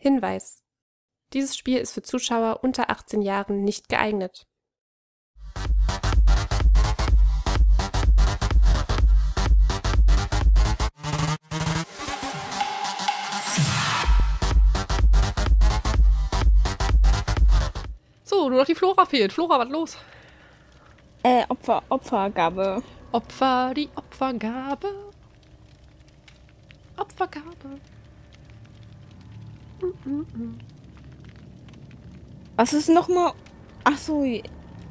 Hinweis: Dieses Spiel ist für Zuschauer unter 18 Jahren nicht geeignet. So, nur noch die Flora fehlt. Flora, was los? Opfergabe. Opfer, die Opfergabe. Opfergabe. Was ist nochmal? Ach so. Ja.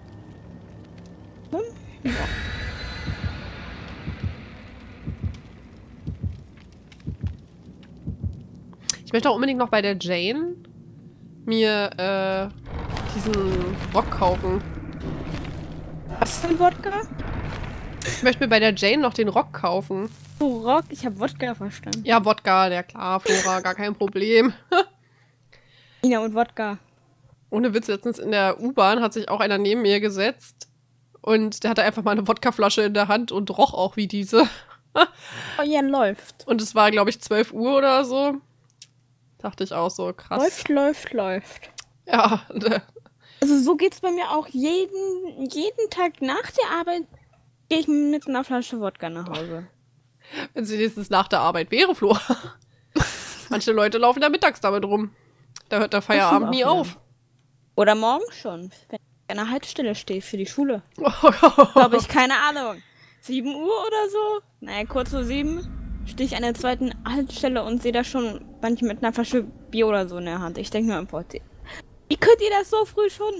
Ich möchte auch unbedingt noch bei der Jane mir diesen Rock kaufen. Was für ein Wodka? Ich möchte mir bei der Jane noch den Rock kaufen. Oh, Rock? Ich habe Wodka verstanden. Ja, Wodka, ja klar, Flora, gar kein Problem. Ina und Wodka. Ohne Witz, letztens in der U-Bahn hat sich auch einer neben mir gesetzt und der hatte einfach mal eine Wodkaflasche in der Hand und roch auch wie diese. Oh ja, läuft. Und es war, glaube ich, 12 Uhr oder so. Dachte ich auch so, krass. Läuft. Ja. Also so geht's bei mir auch. Jeden Tag nach der Arbeit gehe ich mit einer Flasche Wodka nach Hause. Wenn sie nächstens nach der Arbeit wäre, Flora. Manche Leute laufen da mittags damit rum. Da hört der Feierabend nie auf. Oder morgen schon, wenn ich an der Haltestelle stehe für die Schule. Glaube ich, keine Ahnung. 7 Uhr oder so? Naja, kurz vor 7 stehe ich an der zweiten Haltestelle und sehe da schon manche mit einer Flasche Bier oder so in der Hand. Ich denke mir einfach, wie könnt ihr das so früh schon?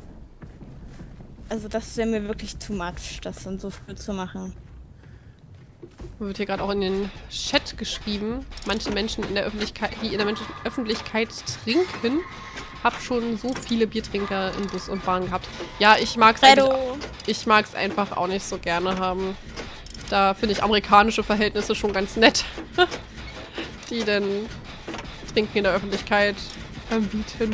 Also das wäre mir wirklich too much, das dann so früh zu machen. Wird hier gerade auch in den Chat geschrieben, manche Menschen in der Öffentlichkeit, die in der Öffentlichkeit trinken, hab schon so viele Biertrinker in Bus und Bahn gehabt. Ja, ich mag's einfach auch nicht so gerne haben. Da finde ich amerikanische Verhältnisse schon ganz nett. Die denn Trinken in der Öffentlichkeit verbieten.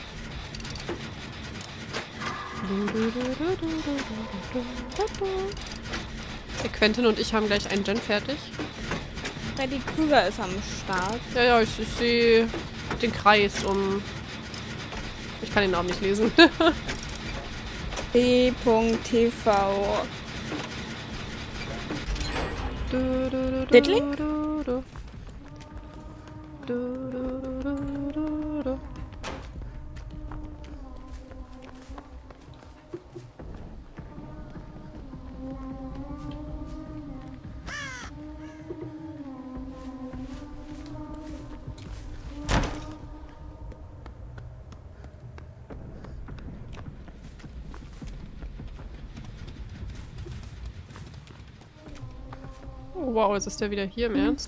Der Quentin und ich haben gleich einen Gen fertig. Freddy Krüger ist am Start. Ja, ich sehe den Kreis um... Ich kann den Namen nicht lesen. B.TV. Diddling? Oh wow, jetzt ist der wieder hier im Ernst.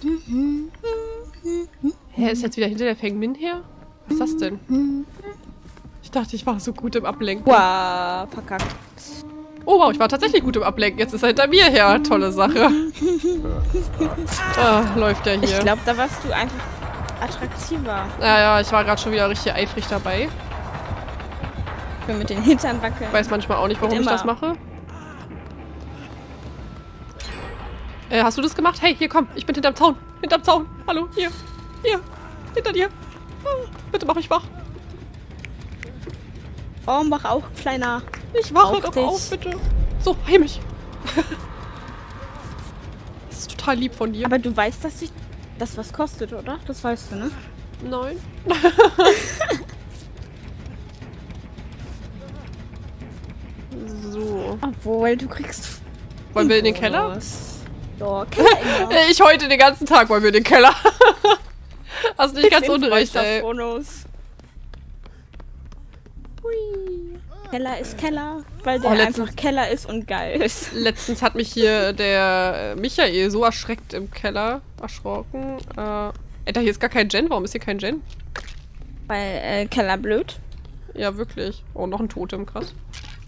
Hä, ist jetzt wieder hinter der Feng Min her? Was ist das denn? Ich dachte, ich war so gut im Ablenken. Wow, verkackt. Oh wow, ich war tatsächlich gut im Ablenken. Jetzt ist er hinter mir her. Tolle Sache. Läuft ja hier. Ich glaube, da warst du einfach attraktiver. Ja, ich war gerade schon wieder richtig eifrig dabei. Ich will mit den Hintern wackeln. Ich weiß manchmal auch nicht, warum ich das mache. Hast du das gemacht? Hey, hier komm, ich bin hinterm Zaun. Hinterm Zaun. Hallo, hier. Hier. Hinter dir. Bitte mach mich wach. Oh, mach auch, Kleiner. Ich wache doch auf, bitte. So, heim mich. Das ist total lieb von dir. Aber du weißt, dass sich das was kostet, oder? Das weißt du, ne? Nein. So. Obwohl, du kriegst... Wollen wir in den Keller? Ja, Keller. Ich heute den ganzen Tag wollen wir in den Keller. Hast nicht ganz unrecht, ey. Bonus. Hui. Keller ist Keller, weil der einfach Keller ist und geil ist. Letztens hat mich hier der Michael so erschrocken im Keller. Alter, hier ist gar kein Gen. Warum ist hier kein Gen? Weil Keller blöd. Ja, wirklich. Oh, noch ein Totem, krass.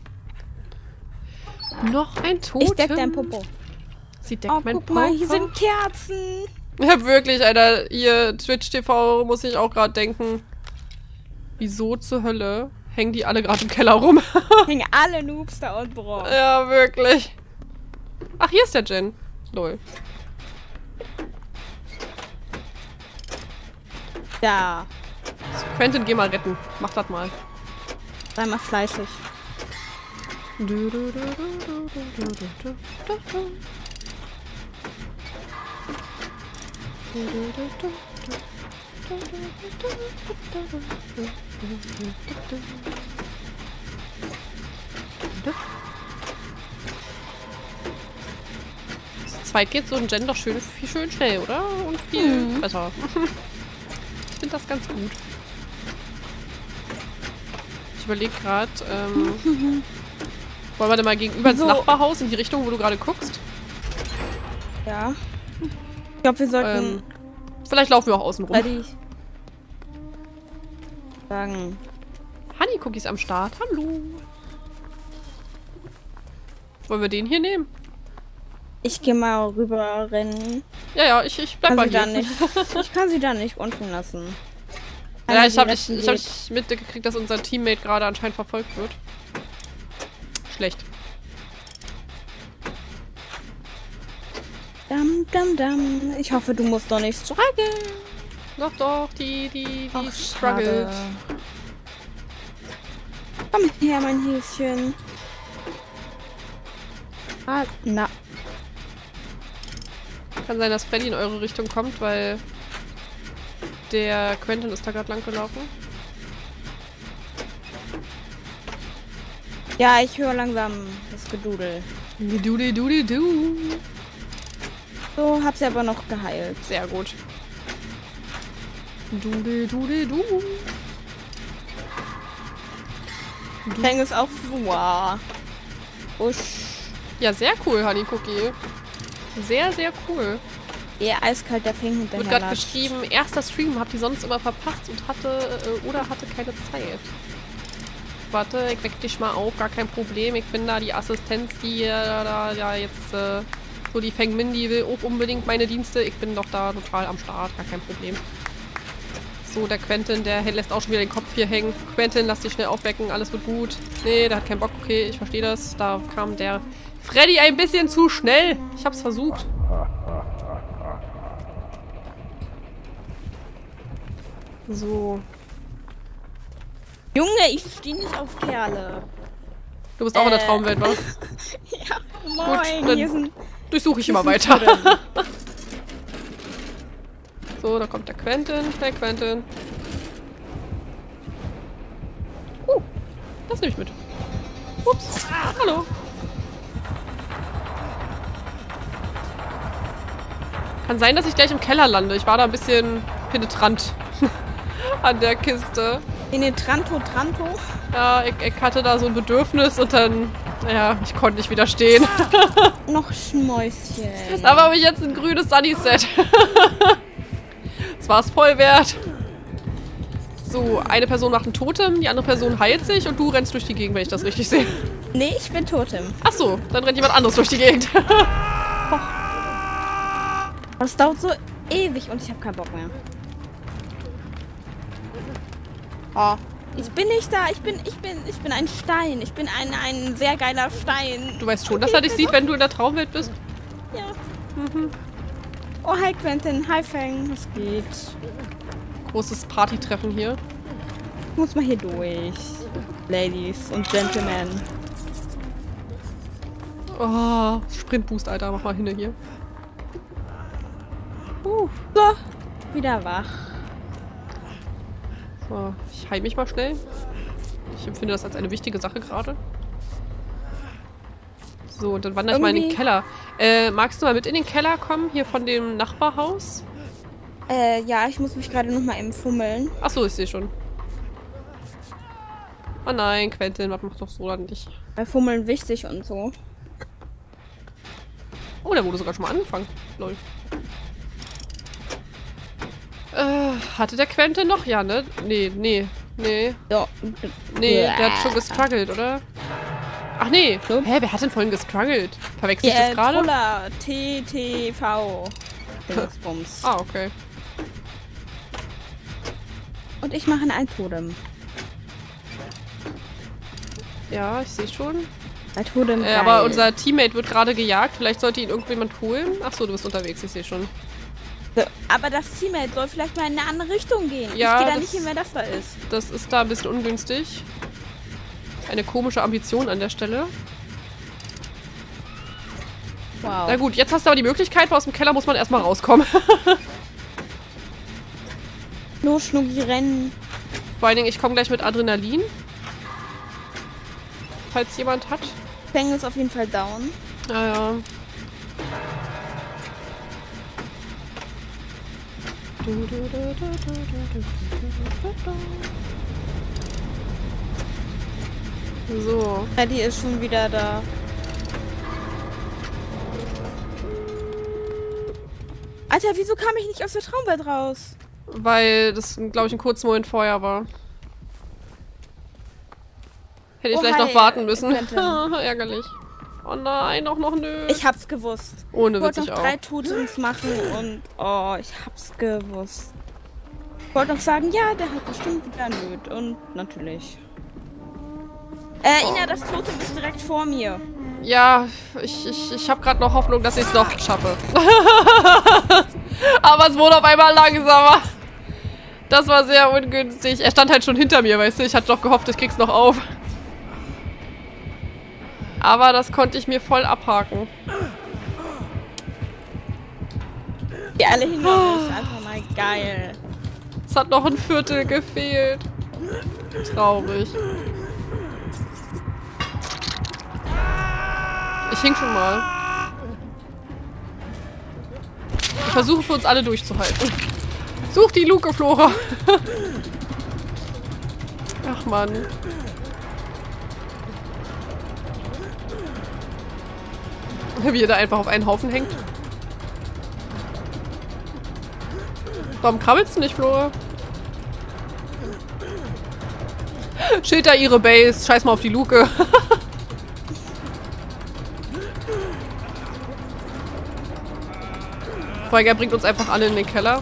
Noch ein Totem. Ich deck dein Popo. Sie deckt mein Popo. Guck mal, hier sind Kerzen. Ja, wirklich, Alter. Hier, Twitch TV, muss ich auch gerade denken. Wieso zur Hölle hängen die alle gerade im Keller rum? Hängen alle Noobs da unten rum. Ja, wirklich. Ach, hier ist der Gen. Lol. Da. So, Quentin, geh mal retten. Mach das mal. Sei mal fleißig. Zu zweit geht so ein Gen doch schön schnell, oder? Und viel besser. Ich finde das ganz gut. Ich überlege gerade, wollen wir denn mal gegenüber ins Nachbarhaus in die Richtung, wo du gerade guckst? Ja. Ich glaube, wir sollten... vielleicht laufen wir auch außen rum. Sagen. Honey Cookies am Start. Hallo. Wollen wir den hier nehmen? Ich gehe mal rüber rennen. Ja, ich bleib mal hier. Ich kann sie da nicht unten lassen. Ja, ich hab mitgekriegt, dass unser Teammate gerade anscheinend verfolgt wird. Schlecht. Dam. Ich hoffe, du musst doch nicht strugglen. Doch, die struggelt. Komm her, mein Häschen. Ah, na. Kann sein, dass Freddy in eure Richtung kommt, weil der Quentin ist da gerade lang gelaufen. Ja, ich höre langsam das Gedudel. Gedudel. So, hab sie aber noch geheilt. Sehr gut. Dudel. Fäng es auf. Wow. Usch. Ja, sehr cool, Honey Cookie. Sehr, sehr cool. Eher eiskalt der Fäng hinterher. Wird gerade geschrieben, erster Stream, habt ihr sonst immer verpasst und hatte keine Zeit. Warte, ich weck dich mal auf, gar kein Problem. Ich bin da die Assistenz, die da jetzt so die Feng Min, die will auch unbedingt meine Dienste. Ich bin doch da total am Start, gar kein Problem. So, der Quentin, der lässt auch schon wieder den Kopf hier hängen. Quentin, lass dich schnell aufwecken, alles wird gut. Nee, der hat keinen Bock, okay, ich verstehe das. Da kam der Freddy ein bisschen zu schnell. Ich hab's versucht. So. Junge, ich stehe nicht auf Kerle. Du bist auch in der Traumwelt, was? Ja, moin. Gut, hier sind, durchsuche ich immer weiter. So, da kommt der Quentin. Hey, Quentin. Das nehme ich mit. Ups. Hallo. Kann sein, dass ich gleich im Keller lande. Ich war da ein bisschen penetrant an der Kiste. Penetranto. Ja, ich hatte da so ein Bedürfnis und dann, ja, ich konnte nicht widerstehen. Noch Schmäuschen. Aber habe ich jetzt ein grünes Sunny-Set. Das war es voll wert. So, eine Person macht ein Totem, die andere Person heilt sich und du rennst durch die Gegend, wenn ich das richtig sehe. Nee, ich bin Totem. Ach so, dann rennt jemand anderes durch die Gegend. Das dauert so ewig und ich habe keinen Bock mehr. Oh. Ich bin nicht da, ich bin ein Stein. Ich bin ein sehr geiler Stein. Du weißt schon, dass er dich sieht, wenn du in der Traumwelt bist? Ja. Oh, hi Quentin, hi Feng, was geht? Großes Partytreffen hier. Ich muss mal hier durch. Ladies und Gentlemen. Oh, Sprintboost, Alter, mach mal hin hier. So, wieder wach. So, ich heile mich mal schnell. Ich empfinde das als eine wichtige Sache gerade. So, und dann wandere ich mal in den Keller. Magst du mal mit in den Keller kommen, hier von dem Nachbarhaus? Ja, ich muss mich gerade noch mal eben fummeln. Achso, ich sehe schon. Oh nein, Quentin, was macht doch so dann nicht? Bei Fummeln wichtig und so. Oh, der wurde sogar schon mal angefangen. Lol. Hatte der Quentin noch? Ja, ne? Nee. Ja. Nee, der hat schon gestruggelt, oder? Ach nee. Hä, wer hat denn vorhin gestruggelt? Verwechsel ich das gerade? Troller. TTV. Dingsbums. Ah, okay. Und ich mache ein Totem. Ja, ich sehe schon. Ein Totem. Aber unser Teammate wird gerade gejagt. Vielleicht sollte ihn irgendjemand holen. Ach so, du bist unterwegs. Ich sehe schon. Aber das Teammate soll vielleicht mal in eine andere Richtung gehen. Ja, ich gehe da nicht hin, wer das da ist. Das ist da ein bisschen ungünstig. Eine komische Ambition an der Stelle. Wow. Na gut, jetzt hast du aber die Möglichkeit, weil aus dem Keller muss man erstmal rauskommen. Los, Schnucki, rennen. Vor allen Dingen, ich komme gleich mit Adrenalin. Falls jemand hat. Feng ist auf jeden Fall down. Ja. So. Freddy ist schon wieder da. Alter, wieso kam ich nicht aus der Traumwelt raus? Weil das, glaube ich, ein kurzer Moment vorher war. Hätte ich vielleicht noch warten müssen. Ärgerlich. Oh nein, auch noch nö. Ich hab's gewusst. Ohne ich Witz, wollte ich noch auch. 3 Totems machen und oh, ich hab's gewusst. Ich wollte noch sagen, ja, der hat bestimmt wieder Nöt. Und natürlich. Ina, das Totem ist direkt vor mir. Ja, ich habe gerade noch Hoffnung, dass ich es noch schaffe. Aber es wurde auf einmal langsamer. Das war sehr ungünstig. Er stand halt schon hinter mir, weißt du. Ich hatte doch gehofft, ich krieg's noch auf. Aber das konnte ich mir voll abhaken. Die alle hingegangen ist einfach mal geil. Es hat noch ein Viertel gefehlt. Traurig. Ich hing schon mal. Ich versuche für uns alle durchzuhalten. Such die Luke, Flora. Ach Mann. Wie er da einfach auf einen Haufen hängt. Warum krabbelst du nicht, Flora? Schild da ihre Base. Scheiß mal auf die Luke. Folger bringt uns einfach alle in den Keller.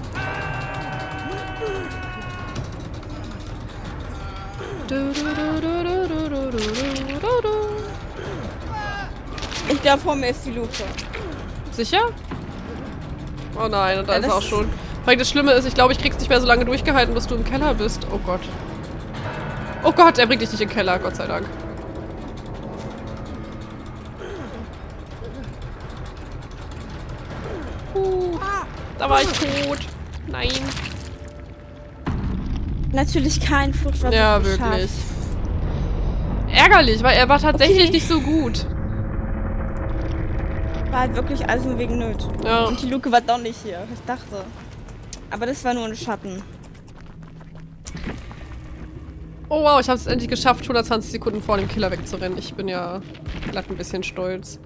Ich glaube, vor mir ist die Luke. Sicher? Oh nein, und da ist er auch schon. Weil das Schlimme ist, ich glaube, ich krieg's nicht mehr so lange durchgehalten, bis du im Keller bist. Oh Gott. Oh Gott, er bringt dich nicht in den Keller, Gott sei Dank. Da war ich tot. Nein. Natürlich kein Fluchtversuch. Ja, wirklich. Ärgerlich, weil er war tatsächlich nicht so gut. War halt wirklich alles nur wegen Nöt. Ja. Und die Luke war doch nicht hier. Ich dachte. Aber das war nur ein Schatten. Oh wow, ich habe es endlich geschafft, 120 Sekunden vor dem Killer wegzurennen. Ich bin ja glatt ein bisschen stolz.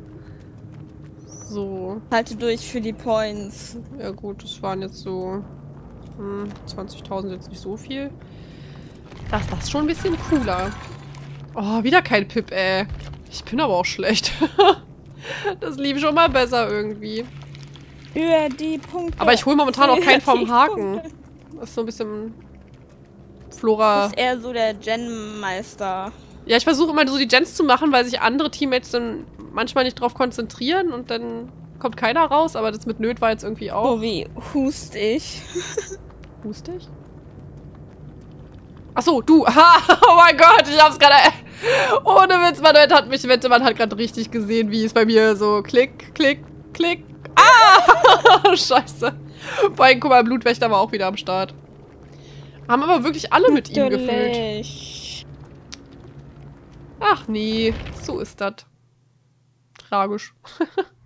So. Halte durch für die Points. Ja gut, das waren jetzt so 20.000 jetzt nicht so viel. Das ist schon ein bisschen cooler. Oh, wieder kein Pip, ey. Ich bin aber auch schlecht. Das lief schon mal besser irgendwie. Über die Punkte. Aber ich hole momentan auch keinen vom Haken. Das ist so ein bisschen Flora. Das ist eher so der Gen-Meister. Ja, ich versuche immer so die Gens zu machen, weil sich andere Teammates dann manchmal nicht drauf konzentrieren und dann kommt keiner raus, aber das mit Nöt war jetzt irgendwie auch. Oh, wie hust ich. Hust ich? Achso, du. Ha, oh mein Gott, ich hab's gerade. Ohne Witz, man hat gerade richtig gesehen, wie es bei mir so klick, klick, klick. Ah! Scheiße. Vor allem, guck mal, Blutwächter war auch wieder am Start. Haben aber wirklich alle mit ihm gefüllt. Ach nee, so ist das. Tragisch.